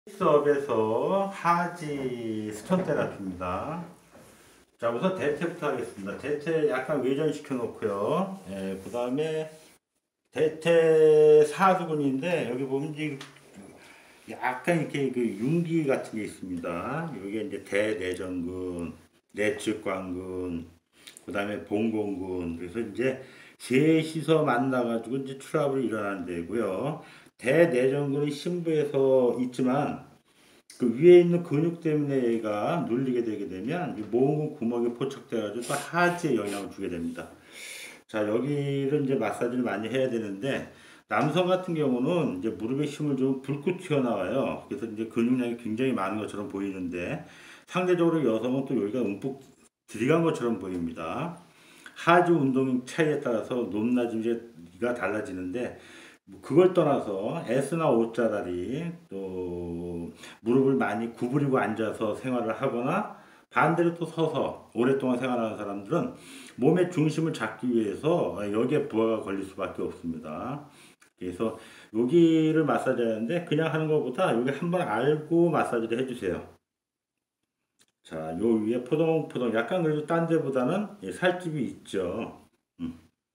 수업에서 하지 스톤 테라피입니다. 자, 우선 대퇴부터 하겠습니다. 대퇴 약간 외전시켜 놓고요. 그 다음에 대퇴 사두근인데 여기 보면 이제 약간 이렇게 그 융기 같은 게 있습니다. 이게 이제 대내전근, 내측관근, 그 다음에 봉공근. 그래서 이제 셋이서 만나가지고 이제 트러블이 일어나는 데고요. 대내전근은 심부에서 있지만 그 위에 있는 근육 때문에 얘가 눌리게 되게 되면 이 모근 구멍에 포착돼가지고 또 하지에 영향을 주게 됩니다. 자, 여기를 이제 마사지를 많이 해야 되는데 남성 같은 경우는 이제 무릎에 힘을 좀 불고 튀어나와요. 그래서 이제 근육량이 굉장히 많은 것처럼 보이는데 상대적으로 여성은 또 여기가 움푹 들어간 것처럼 보입니다. 하지 운동 차이에 따라서 높낮이가 달라지는데 그걸 떠나서 S나 O자다리 또 무릎을 많이 구부리고 앉아서 생활을 하거나 반대로 또 서서 오랫동안 생활하는 사람들은 몸의 중심을 잡기 위해서 여기에 부하가 걸릴 수밖에 없습니다. 그래서 여기를 마사지 하는데 그냥 하는 것보다 여기 한번 알고 마사지를 해주세요. 자, 요 위에 포동포동 약간 그래도 딴 데보다는 살집이 있죠. 음.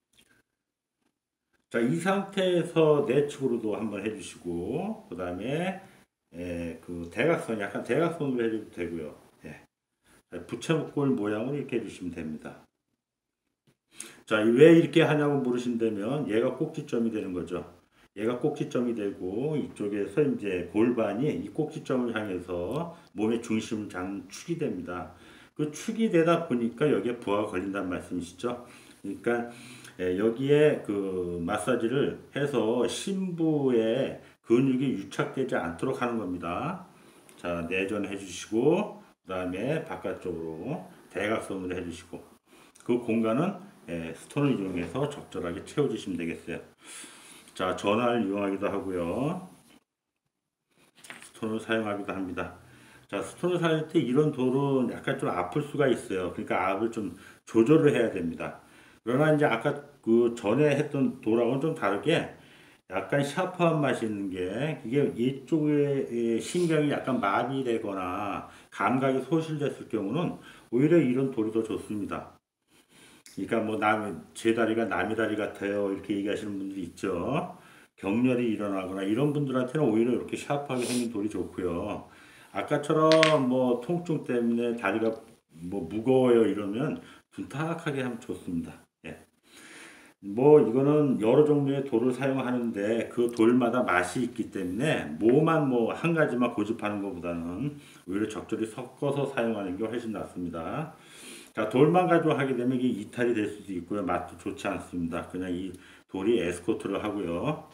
자, 이 상태에서 내측으로도 한번 해주시고, 그 다음에, 그 대각선, 약간 대각선으로 해줘도 되고요. 예. 부채꼴 모양으로 이렇게 해주시면 됩니다. 자, 왜 이렇게 하냐고 물으신다면, 얘가 꼭지점이 되는 거죠. 얘가 꼭지점이 되고, 이쪽에서 이제 골반이 이 꼭지점을 향해서 몸의 중심을 잡는 축이 됩니다. 그 축이 되다 보니까 여기에 부하가 걸린다는 말씀이시죠. 그러니까 여기에 그 마사지를 해서 심부에 근육이 유착되지 않도록 하는 겁니다. 자, 내전해 주시고 그다음에 바깥쪽으로 대각선으로 해 주시고 그 공간은 스톤을 이용해서 적절하게 채워 주시면 되겠어요. 자, 전화를 이용하기도 하고요. 스톤을 사용하기도 합니다. 자, 스톤을 사용할 때 이런 돌은 약간 좀 아플 수가 있어요. 그러니까 압을 좀 조절을 해야 됩니다. 그러나 이제 아까 그 전에 했던 돌하고는 좀 다르게 약간 샤프한 맛이 있는 게 이게 이쪽에 신경이 약간 마비되거나 감각이 소실됐을 경우는 오히려 이런 돌이 더 좋습니다. 그러니까 뭐 제 다리가 남의 다리 같아요 이렇게 얘기하시는 분들이 있죠. 경련이 일어나거나 이런 분들한테는 오히려 이렇게 샤프하게 생긴 돌이 좋고요. 아까처럼 뭐 통증 때문에 다리가 뭐 무거워요 이러면 둔탁하게 하면 좋습니다. 예. 뭐 이거는 여러 종류의 돌을 사용하는데 그 돌마다 맛이 있기 때문에 뭐만 뭐 한 가지만 고집하는 것보다는 오히려 적절히 섞어서 사용하는 게 훨씬 낫습니다. 자, 돌만 가지고 하게 되면 이게 이탈이 될 수도 있고요. 맛도 좋지 않습니다. 그냥 이 돌이 에스코트를 하고요.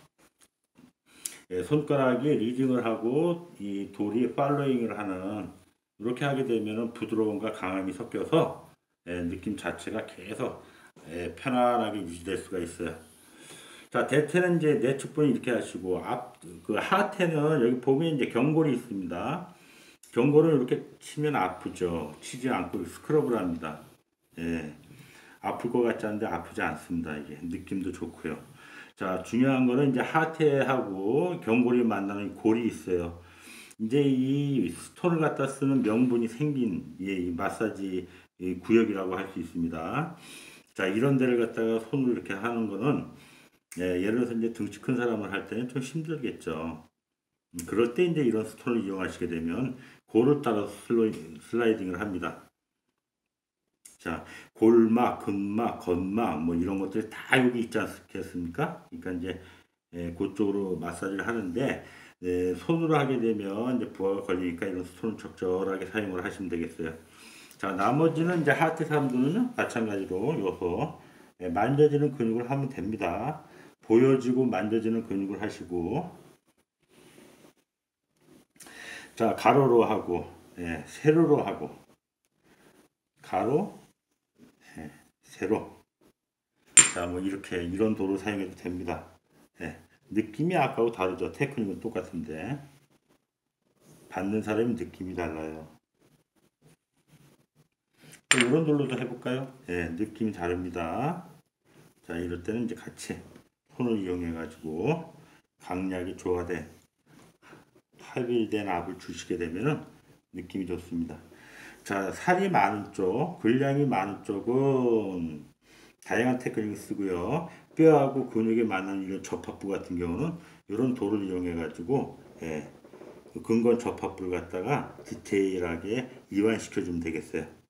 예, 손가락이 리딩을 하고 이 돌이 팔로잉을 하는 이렇게 하게 되면 부드러움과 강함이 섞여서 느낌 자체가 계속 편안하게 유지될 수가 있어요. 자, 대퇴는 이제 내측부분 이렇게 하시고 그 하태는 여기 보면 이제 경골이 있습니다. 경골은 이렇게 치면 아프죠. 치지 않고 스크럽을 합니다. 예, 아플 것 같지 않은데 아프지 않습니다. 이게 느낌도 좋고요. 자, 중요한 거는 이제 하태하고 경골이 만나는 골이 있어요. 이제 이 스톤을 갖다 쓰는 명분이 생긴 이 마사지 이 구역이라고 할 수 있습니다. 자, 이런 데를 갖다가 손으로 이렇게 하는 거는 예를 들어서 이제 등치 큰 사람을 할 때는 좀 힘들겠죠. 그럴 때 이제 이런 스톤을 이용하시게 되면 골을 따라서 슬라이딩을 합니다. 자, 골막, 근막, 건막 뭐 이런 것들이 다 여기 있지 않겠습니까? 그러니까 이제 그쪽으로 마사지를 하는데 손으로 하게 되면 이제 부하가 걸리니까 이런 스톤을 적절하게 사용을 하시면 되겠어요. 자, 나머지는 이제 하트 사람들은 마찬가지로 요소 만져지는 근육을 하면 됩니다. 보여지고 만져지는 근육을 하시고 자, 가로로 하고 세로로 하고 가로 세로 자, 뭐 이렇게 이런 도를 사용해도 됩니다. 예, 느낌이 아까하고 다르죠. 테크닉은 똑같은데 받는 사람이 느낌이 달라요. 이런 돌로도 해볼까요? 예, 느낌이 다릅니다. 자, 이럴 때는 이제 같이 손을 이용해 가지고 강약이 조화된 합일된 압을 주시게 되면은 느낌이 좋습니다. 자, 살이 많은 쪽, 근량이 많은 쪽은 다양한 테크닉을 쓰고요. 뼈하고 근육이 많은 이런 접합부 같은 경우는 이런 돌을 이용해 가지고 예, 그 근건 접합부를 갖다가 디테일하게 이완시켜 주면 되겠어요.